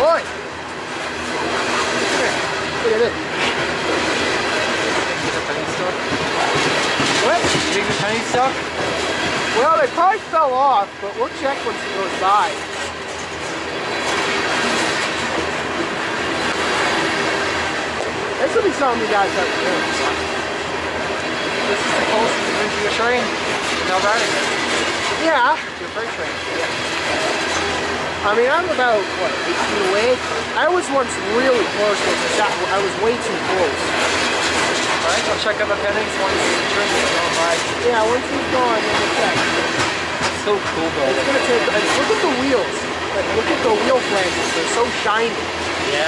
Boy! Look at this. What? You think the penny stuck? Well, they probably fell off, but we'll check once it goes by. This will be something you guys have to do. This is the closest you've been to your train without riding it. Yeah. Your freight train. Yeah. I mean, I'm about, what, 8 feet away? I was once really close, but I was way too close. Alright, I'll check out the pennies once the train is going by. Yeah, once he's gone, then we'll check. It's so cool though. It's gonna take, look at the wheels. Like, look at the wheel flanges, they're so shiny. Yeah.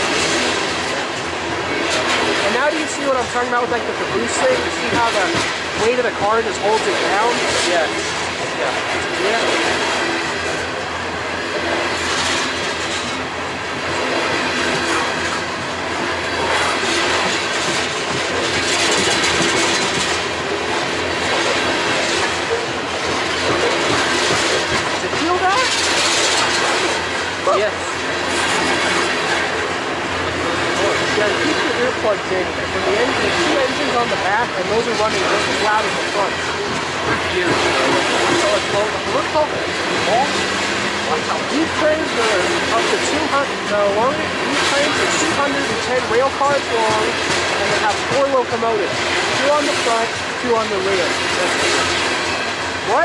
And now do you see what I'm talking about with like the caboose thing? You see how the weight of the car just holds it down? Yeah. Yeah. Yeah. Yes. Yeah, keep your earplugs in. And the two engines on the back, and those are running just as loud as the front. They're huge. So it's low. Look how long. These trains are up to 200. These trains are 210 rail cars long, and they have 4 locomotives. 2 on the front, 2 on the rear. What?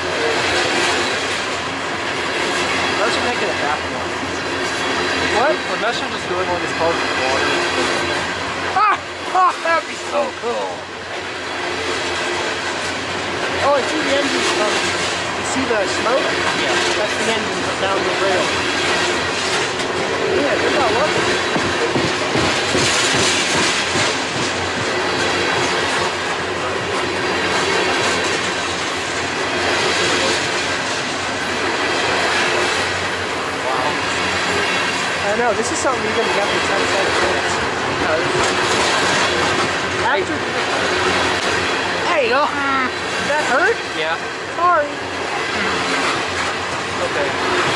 Unless you're making it back one. What? Unless you're just doing one of these cars with water. Ah! Oh, that'd be so cool. Oh, I see the engines coming. You see the smoke? Yeah. That's the engines down the rail. Yeah, they're not lucky. I know, this is something you're going to get for 10 cents. After... Hey, oh, that hurt? Yeah. Sorry. Okay.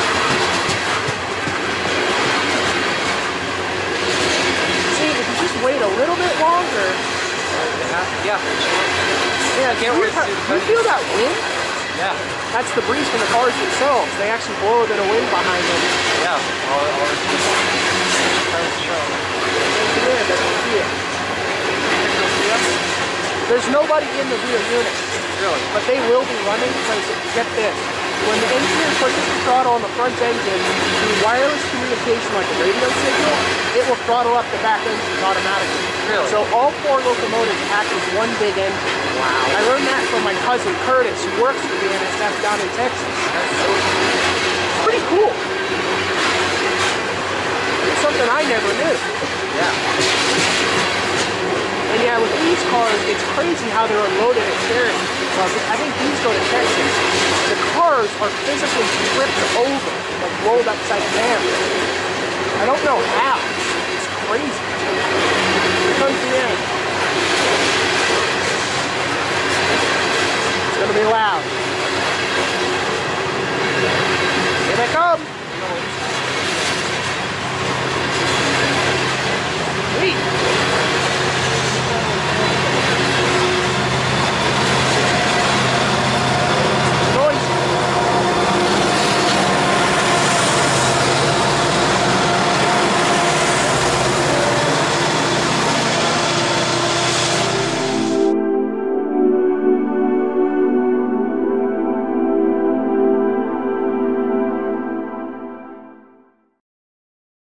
See, if you just wait a little bit longer... Yeah. Yeah, you feel that wind? Yeah. That's the breeze from the cars themselves. They actually blow a bit of wind behind them. Yeah. There's nobody in the rear unit. Really? But they will be running because, get this, when the engineer pushes the throttle on the front engine through wireless communication like a radio signal, it will throttle up the back engines automatically. Really? So all 4 locomotives act as one big engine. Wow. I learned that from my cousin Curtis, who works for BNSF down in Texas. That's so cool. It's pretty cool. It's something I never knew. Yeah. And yeah, with these cars, it's crazy how they're unloaded at Cherokee. I think these go to Texas. The cars are physically flipped over, like rolled upside down. I don't know how. It's crazy. Here comes the end. It's gonna be loud.